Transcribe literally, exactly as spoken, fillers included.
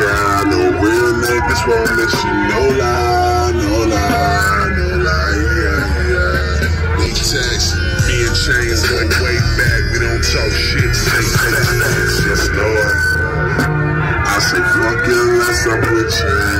yeah, no real niggas promise you no lie, no lie, no lie, yeah, yeah. Big text, me and Chains going way back, we don't talk shit, say facts, yes Lord. I say fuck you unless I'm with you.